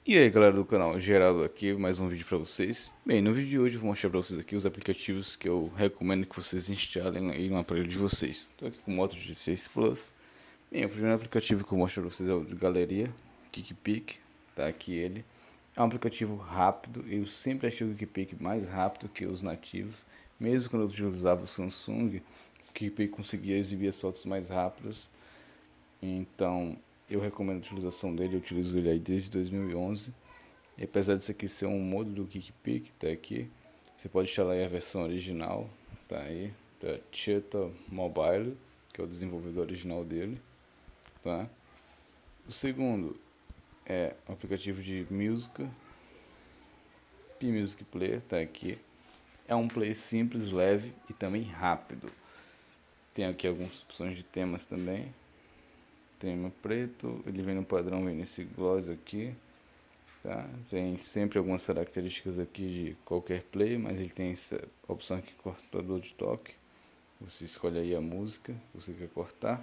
E aí galera do canal, Geraldo aqui, mais um vídeo pra vocês. Bem, no vídeo de hoje eu vou mostrar pra vocês aqui os aplicativos que eu recomendo que vocês instalem aí no aparelho de vocês. Estou aqui com o Moto G6 Plus. Bem, o primeiro aplicativo que eu mostro pra vocês é o de galeria, KickPick, tá aqui ele. É um aplicativo rápido, eu sempre achei o KickPick mais rápido que os nativos. Mesmo quando eu utilizava o Samsung, o KickPick conseguia exibir as fotos mais rápidas. Então, eu recomendo a utilização dele, eu utilizo ele aí desde 2011. E apesar disso aqui ser um modo do KickPick, tá aqui, você pode instalar aí a versão original, tá aí, da Cheetah Mobile, que é o desenvolvedor original dele, tá? O segundo é o aplicativo de música, P-Music Player, tá aqui. É um play simples, leve e também rápido. Tem aqui algumas opções de temas também. Tema preto, ele vem no padrão, vem nesse gloss aqui, tá? Tem sempre algumas características aqui de qualquer play, mas ele tem essa opção aqui, cortador de toque. Você escolhe aí a música que você quer cortar.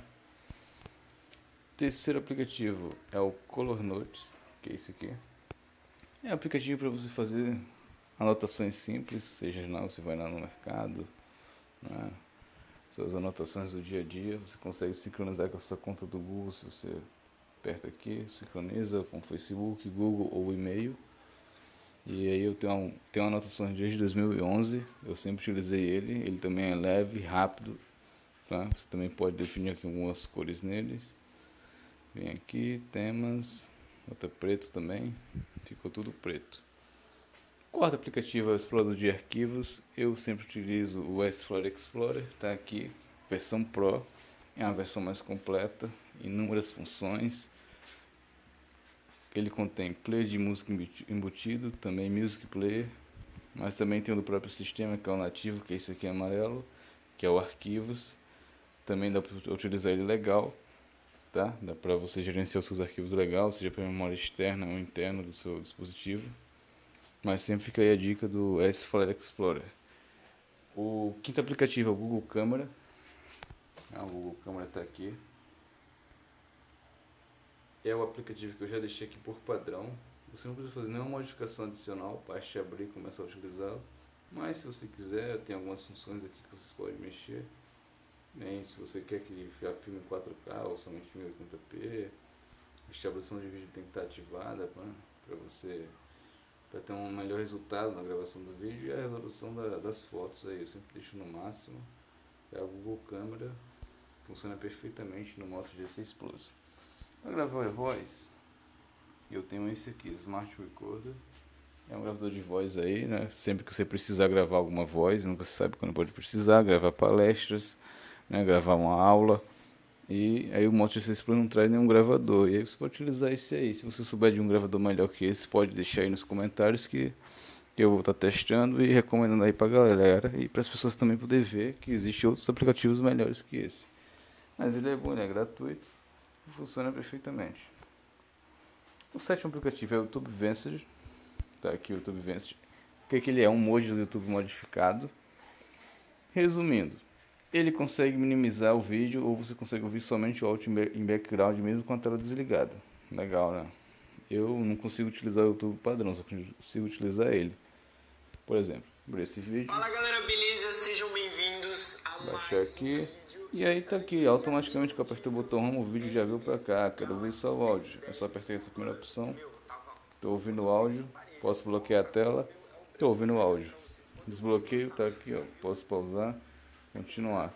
Terceiro aplicativo é o Color Notes, que é esse aqui. É um aplicativo para você fazer anotações simples, seja lá você vai lá no mercado, né? Suas anotações do dia a dia, você consegue sincronizar com a sua conta do Google, se você aperta aqui, sincroniza com o Facebook, Google ou e-mail. E aí eu tenho anotações desde 2011, eu sempre utilizei ele, ele também é leve, rápido, tá? Você também pode definir aqui algumas cores neles. Vem aqui, temas, nota preto também, ficou tudo preto. Quarto aplicativo é o explorador de arquivos. Eu sempre utilizo o S4 Explorer, tá aqui, versão Pro, é uma versão mais completa, inúmeras funções. Ele contém player de música embutido, também music player, mas também tem o do próprio sistema, que é o nativo, que é esse aqui amarelo, que é o arquivos. Também dá para utilizar ele legal, tá? Dá para você gerenciar os seus arquivos legal, seja para memória externa ou interna do seu dispositivo. Mas sempre fica aí a dica do S4 Explorer. O quinto aplicativo é o Google Câmera. O Google Câmera está aqui. É o aplicativo que eu já deixei aqui por padrão. Você não precisa fazer nenhuma modificação adicional, basta abrir e começar a utilizá-lo. Mas se você quiser, tem algumas funções aqui que vocês podem mexer. Bem, se você quer que ele filme em 4K ou somente 1080p, a estabilização de vídeo tem que estar ativada para você para ter um melhor resultado na gravação do vídeo, e a resolução das fotos aí eu sempre deixo no máximo. É o Google Câmera, funciona perfeitamente no Moto G6 Plus. Para gravar a voz, eu tenho esse aqui, Smart Recorder. É um gravador de voz aí, né? Sempre que você precisar gravar alguma voz, nunca se sabe quando pode precisar, gravar palestras, né? Gravar uma aula. E aí o Moto G6 Plus não traz nenhum gravador. E aí você pode utilizar esse aí. Se você souber de um gravador melhor que esse, pode deixar aí nos comentários que eu vou estar testando e recomendando aí pra galera. E para as pessoas também poderem ver que existem outros aplicativos melhores que esse. Mas ele é bom, ele é gratuito e funciona perfeitamente. O sétimo aplicativo é o YouTube Vanced. Tá aqui o YouTube Vanced. O que ele é? Um emoji do YouTube modificado. Resumindo, ele consegue minimizar o vídeo ou você consegue ouvir somente o áudio em background mesmo com a tela desligada. Legal, né? Eu não consigo utilizar o YouTube padrão, só consigo utilizar ele. Por exemplo, por esse vídeo. Fala galera, beleza? Sejam bem-vindos a Baixar aqui. E aí tá aqui, automaticamente que eu apertei o botão home, o vídeo já veio pra cá. Quero ouvir só o áudio. Eu só apertei essa primeira opção. Tô ouvindo o áudio. Posso bloquear a tela. Tô ouvindo o áudio. Desbloqueio, tá aqui, ó. Posso pausar. Continuar.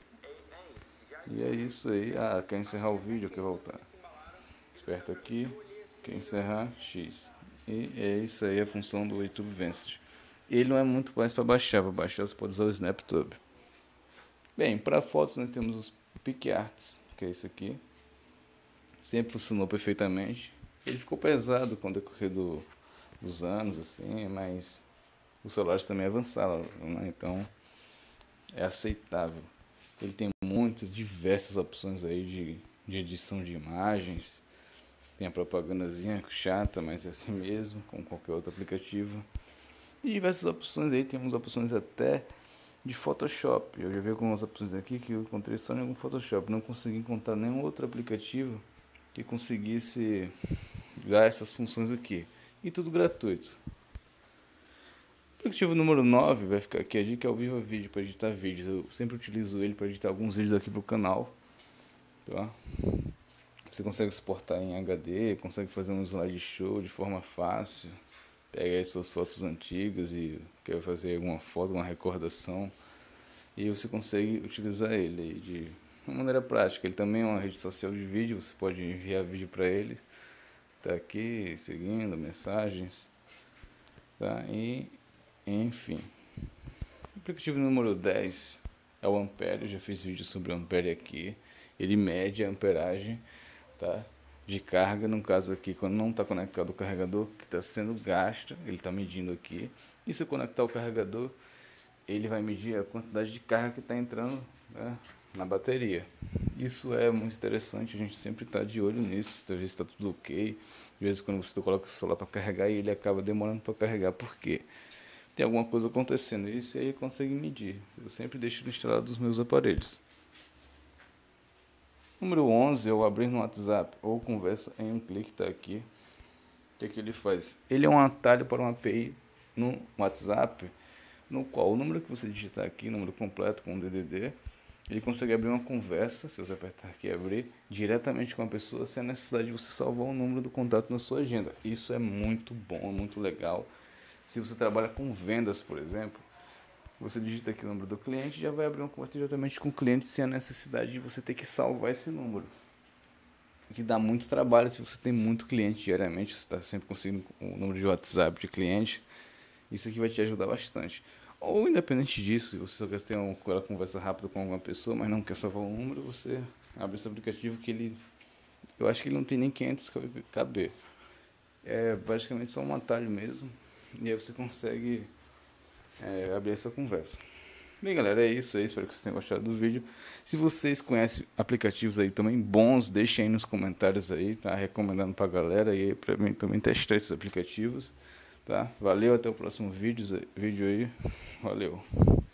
E é isso aí. Ah, quer encerrar o vídeo? Quer voltar? Aperta aqui. Quer encerrar? X. E é isso aí a função do YouTube Vanced. Ele não é muito mais para baixar. Para baixar você pode usar o SnapTube. Bem, para fotos nós temos os PicArts, que é esse aqui. Sempre funcionou perfeitamente. Ele ficou pesado com o decorrer dos anos, assim, mas os celulares também avançaram, né? Então é aceitável. Ele tem muitas, diversas opções aí de edição de imagens. Tem a propagandazinha chata, mas é assim mesmo, como qualquer outro aplicativo. E diversas opções aí, temos opções até de Photoshop. Eu já vi algumas opções aqui que eu encontrei só em algum Photoshop. Não consegui encontrar nenhum outro aplicativo que conseguisse dar essas funções aqui. e tudo gratuito. Aplicativo número 9 vai ficar aqui a dica, é o Viva Vídeo para editar vídeos. Eu sempre utilizo ele para editar alguns vídeos aqui pro canal, tá? Você consegue exportar em HD, consegue fazer um slideshow de forma fácil, pega aí suas fotos antigas e quer fazer alguma foto, uma recordação, e você consegue utilizar ele aí de uma maneira prática. Ele também é uma rede social de vídeo, você pode enviar vídeo para ele, tá aqui seguindo mensagens, tá? E enfim, o aplicativo número 10 é o Ampere. Eu já fiz vídeo sobre o Ampere aqui. Ele mede a amperagem, tá, de carga, no caso aqui, quando não está conectado o carregador que está sendo gasto, ele está medindo aqui. E se eu conectar o carregador, ele vai medir a quantidade de carga que está entrando, né, na bateria. Isso é muito interessante, a gente sempre está de olho nisso, às vezes está tudo ok. Às vezes quando você coloca o celular para carregar, ele acaba demorando para carregar, por quê? Tem alguma coisa acontecendo, isso aí consegue medir. Eu sempre deixo ele instalado nos meus aparelhos. Número 11 é o abrir no WhatsApp ou conversa em um clique, tá aqui. O que é que ele faz? Ele é um atalho para uma API no WhatsApp, no qual o número que você digitar aqui, número completo com DDD, ele consegue abrir uma conversa, se você apertar aqui e abrir, diretamente com a pessoa, sem a necessidade de você salvar o número do contato na sua agenda. Isso é muito bom, muito legal. Se você trabalha com vendas, por exemplo, você digita aqui o número do cliente e já vai abrir uma conversa diretamente com o cliente sem a necessidade de você ter que salvar esse número. Que dá muito trabalho se você tem muito cliente diariamente, você está sempre conseguindo o número de WhatsApp de cliente. Isso aqui vai te ajudar bastante. Ou independente disso, se você só quer ter uma conversa rápida com alguma pessoa, mas não quer salvar o número, você abre esse aplicativo que ele... eu acho que ele não tem nem 500 KB. É basicamente só um atalho mesmo. E aí você consegue abrir essa conversa. Bem, galera, é isso aí. Espero que vocês tenham gostado do vídeo. Se vocês conhecem aplicativos aí também bons, deixem aí nos comentários aí, tá? Recomendando pra galera e aí pra mim também testar esses aplicativos, tá? Valeu, até o próximo vídeo aí. Valeu.